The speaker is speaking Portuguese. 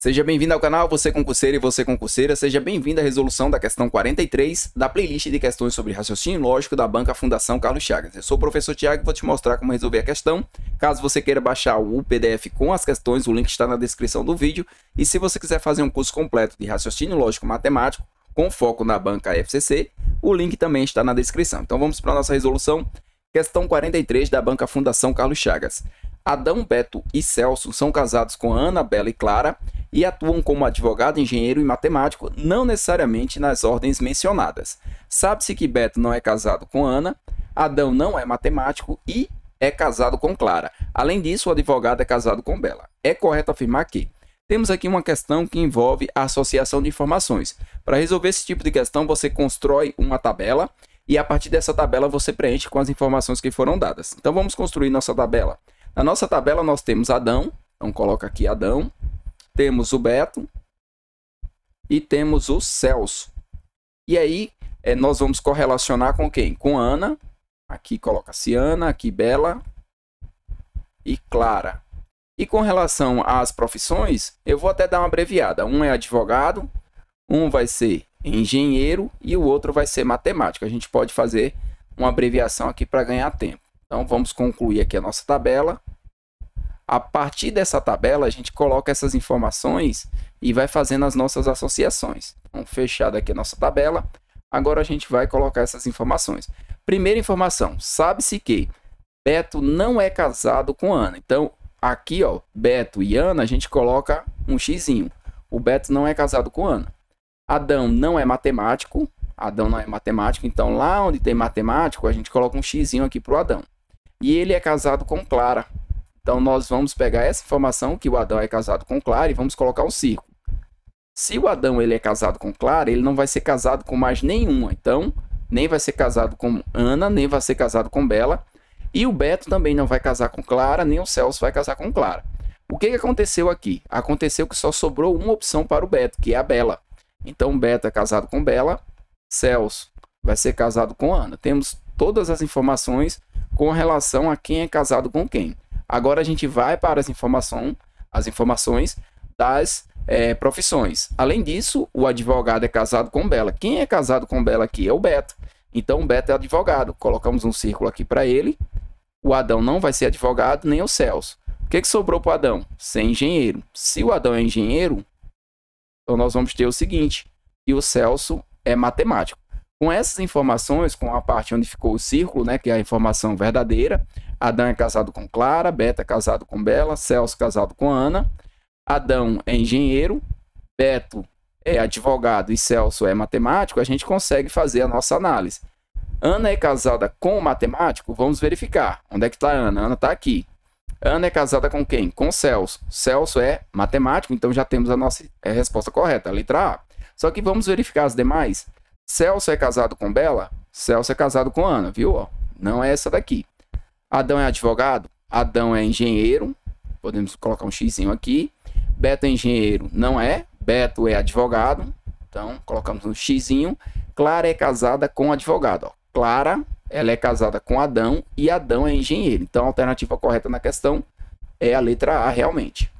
Seja bem-vindo ao canal, você concurseiro e você concurseira, seja bem-vindo à resolução da questão 43 da playlist de questões sobre raciocínio lógico da banca Fundação Carlos Chagas. Eu sou o professor Tiago e vou te mostrar como resolver a questão. Caso você queira baixar o PDF com as questões, o link está na descrição do vídeo. E se você quiser fazer um curso completo de raciocínio lógico matemático, com foco na banca FCC, o link também está na descrição. Então vamos para a nossa resolução. Questão 43 da banca Fundação Carlos Chagas. Adão, Beto e Celso são casados com Ana, Bela e Clara e atuam como advogado, engenheiro e matemático, não necessariamente nas ordens mencionadas. Sabe-se que Beto não é casado com Ana, Adão não é matemático e é casado com Clara. Além disso, o advogado é casado com Bela. É correto afirmar que temos aqui uma questão que envolve a associação de informações. Para resolver esse tipo de questão, você constrói uma tabela e a partir dessa tabela você preenche com as informações que foram dadas. Então vamos construir nossa tabela. Na nossa tabela nós temos Adão, então coloca aqui Adão, temos o Beto e temos o Celso. E aí nós vamos correlacionar com quem? Com Ana, aqui coloca-se Ana, aqui Bela e Clara. E com relação às profissões, eu vou até dar uma abreviada. Um é advogado, um vai ser engenheiro e o outro vai ser matemático. A gente pode fazer uma abreviação aqui para ganhar tempo. Então vamos concluir aqui a nossa tabela. A partir dessa tabela a gente coloca essas informações e vai fazendo as nossas associações. Então fechada aqui a nossa tabela. Agora a gente vai colocar essas informações. Primeira informação, sabe-se que Beto não é casado com Ana. Então aqui, ó, Beto e Ana, a gente coloca um xizinho. O Beto não é casado com Ana. Adão não é matemático. Adão não é matemático, então lá onde tem matemático, a gente coloca um xizinho aqui para o Adão. E ele é casado com Clara. Então nós vamos pegar essa informação que o Adão é casado com Clara e vamos colocar um círculo. Se o Adão ele é casado com Clara, ele não vai ser casado com mais nenhuma. Então, nem vai ser casado com Ana, nem vai ser casado com Bela. E o Beto também não vai casar com Clara, nem o Celso vai casar com Clara. O que aconteceu aqui? Aconteceu que só sobrou uma opção para o Beto, que é a Bela. Então o Beto é casado com Bela, Celso vai ser casado com Ana. Temos todas as informações com relação a quem é casado com quem. Agora a gente vai para as informações das profissões. Além disso, o advogado é casado com Bela. Quem é casado com Bela aqui é o Beto. Então o Beto é advogado. Colocamos um círculo aqui para ele. O Adão não vai ser advogado, nem o Celso. O que sobrou para o Adão? Ser engenheiro. Se o Adão é engenheiro, então nós vamos ter o seguinte, e o Celso é matemático. Com essas informações, com a parte onde ficou o círculo, né, que é a informação verdadeira, Adão é casado com Clara, Beto é casado com Bela, Celso casado com Ana, Adão é engenheiro, Beto é advogado e Celso é matemático, a gente consegue fazer a nossa análise. Ana é casada com o matemático? Vamos verificar. Onde é que está a Ana? Ana está aqui. Ana é casada com quem? Com Celso. Celso é matemático, então já temos a nossa resposta correta, a letra A. Só que vamos verificar as demais. Celso é casado com Bela? Celso é casado com Ana, viu? Ó, não é essa daqui. Adão é advogado? Adão é engenheiro. Podemos colocar um xizinho aqui. Beto é engenheiro? Não é. Beto é advogado. Então, colocamos um xizinho. Clara é casada com advogado. Ó. Clara, ela é casada com Adão e Adão é engenheiro. Então, a alternativa correta na questão é a letra A realmente.